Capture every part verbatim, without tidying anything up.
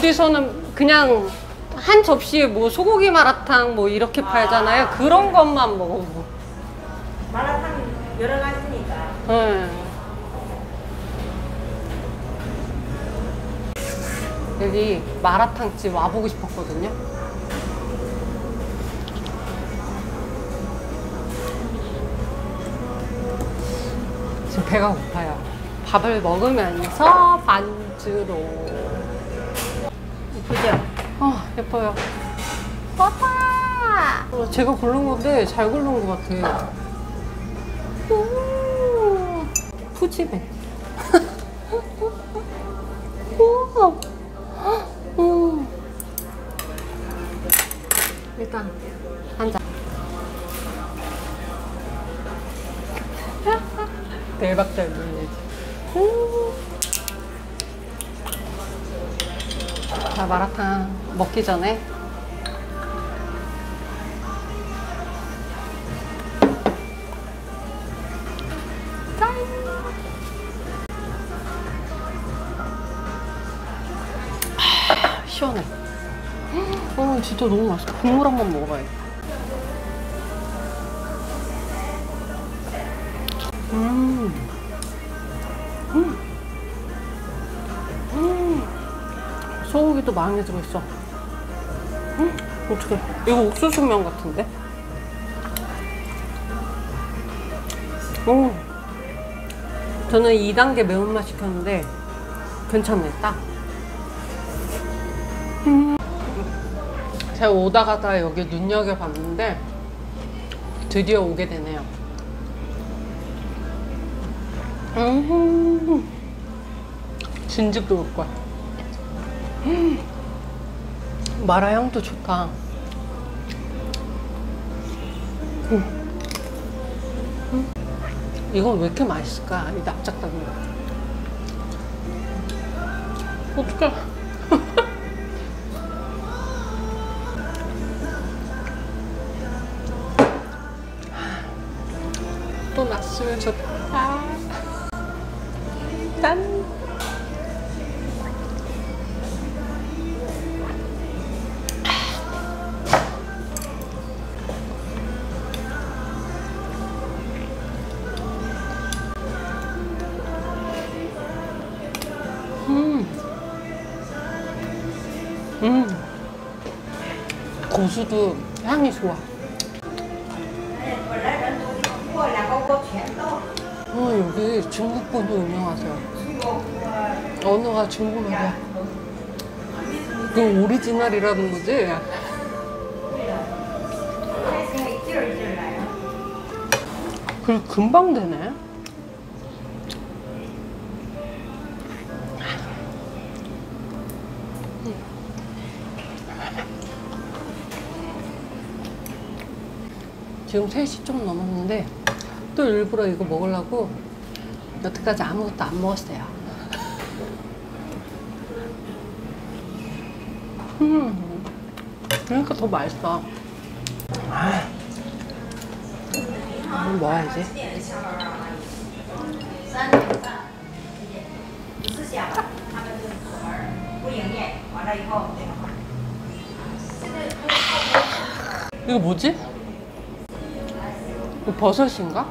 어디서는 그냥 한 접시에 뭐 소고기 마라탕 뭐 이렇게 팔잖아요. 그런 것만 먹어보고. 마라탕 여러 가지니까. 네. 여기 마라탕집 와보고 싶었거든요. 지금 배가 고파요. 밥을 먹으면서 반주로. 이쁘죠? 아, 예뻐요. 와빠! 어, 제가 고른 건데 잘 고른 것 같아요. 오, 푸짐해. 우와. 음. 일단 한 잔. 대박 잘 놀리지. 자, 마라탕 먹기 전에 짠! 아, 시원해. 어, 진짜 너무 맛있어. 국물 한번 먹어봐야겠다. 음. 음. 음. 소고기도 많이 들어있어. 음. 어떡해. 이거 옥수수면 같은데? 오. 저는 이 단계 매운맛 시켰는데 괜찮네, 딱. 음. 제가 오다 가다 여기 눈여겨봤는데 드디어 오게 되네요. 음. 진즉도 올 거야. 음. 마라 향도 좋다. 음. 음. 이건 왜 이렇게 맛있을까? 이 납작당면. 어떡해. 또 났으면 좋다. 짠. 음. 음. 고수도 향이 좋아. 어, 여기 중국분도 유명하세요. 언어가 중국어야. 그 오리지널이라는 거지? 그리고 금방 되네. 지금 세 시 좀 넘었는데 또 일부러 이거 먹으려고 여태까지 아무것도 안 먹었어요. 음, 그러니까 더 맛있어. 아, 이거 먹어야지. 이거 뭐지? 이거 버섯인가?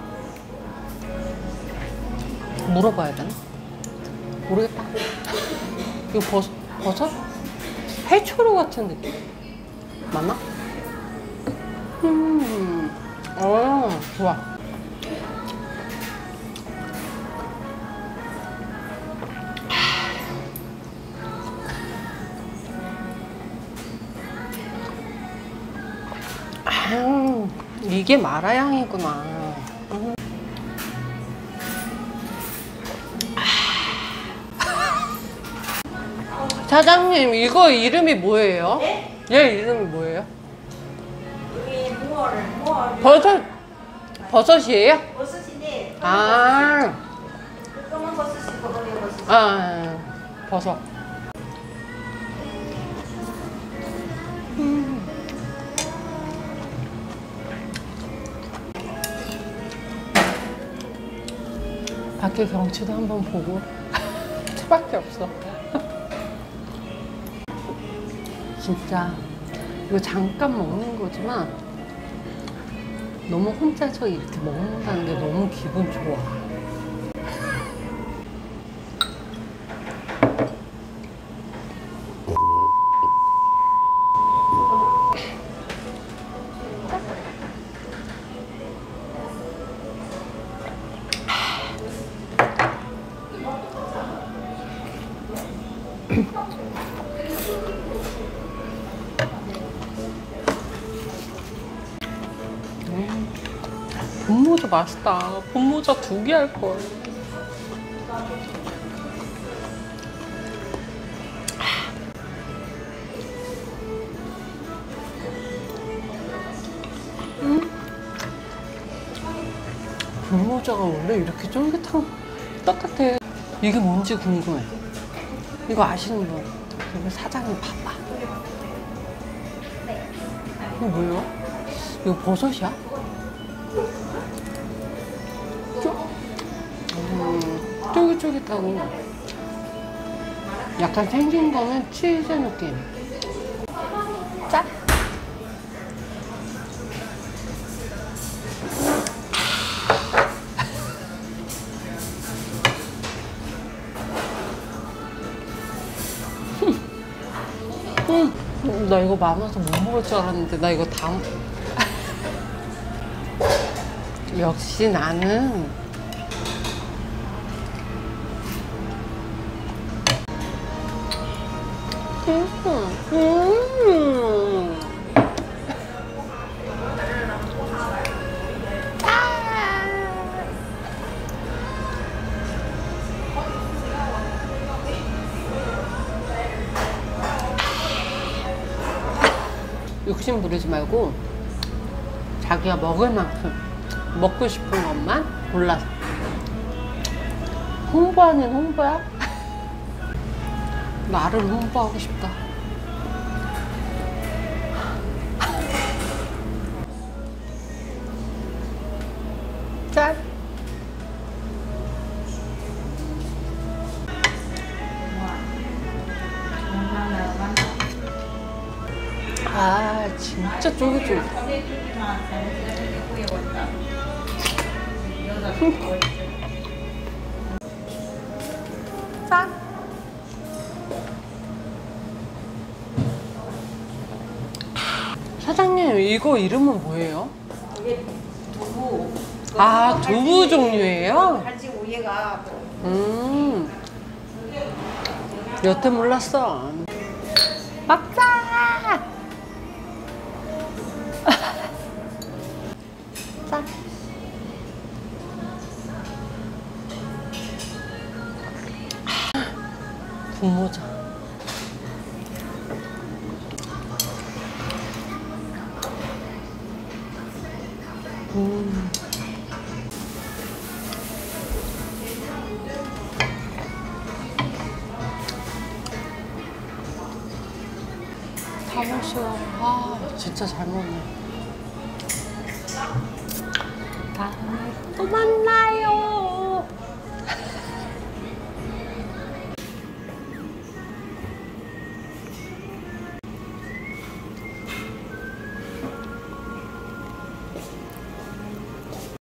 물어봐야 되나? 모르겠다. 이거 버섯? 버섯? 해초로 같은 느낌? 맞나? 음, 어, 좋아. 아, 이게 마라향이구나. 음. 사장님, 이거 이름이 뭐예요? 네? 얘 이름이 뭐예요? 여기 무얼, 무얼. 버섯, 버섯이에요? 버섯인데. 아, 검은 버섯이 버거리 버섯. 아, 버섯. 음. 밖에 경치도 한번 보고. 차밖에 없어. 진짜 이거 잠깐 먹는 거지만 너무 혼자서 이렇게 먹는다는 게 너무 기분 좋아. 음, 분모자 맛있다. 분모자 두 개 할걸. 음. 분모자가 원래 이렇게 쫄깃한 떡 같아. 이게 뭔지 궁금해. 이거 아시는 분? 여기 사장님 봐봐. 이거 뭐예요? 이거 버섯이야? 쫄, 음, 쫄깃쫄깃하고 약간 생긴 거는 치즈 느낌. 짠! 음, 나 이거 많아서 못 먹을 줄 알았는데 나 이거 다 역시 나는 음, 음. 욕심 부리지 말고 자기가 먹을 만큼 먹고 싶은 것만 골라서. 홍보하는 홍보야? 나를 홍보하고 싶다. 짠! 아 진짜 쫄깃쫄깃. 짠! 사장님 이거 이름은 뭐예요? 이게 두부. 아 두부 종류예요? 갈치 우예가 음 여태 몰랐어. 먹자! 짠! 분모자. 음. 다 마셔. 아 진짜 잘 먹네. 다음에 또 만나요.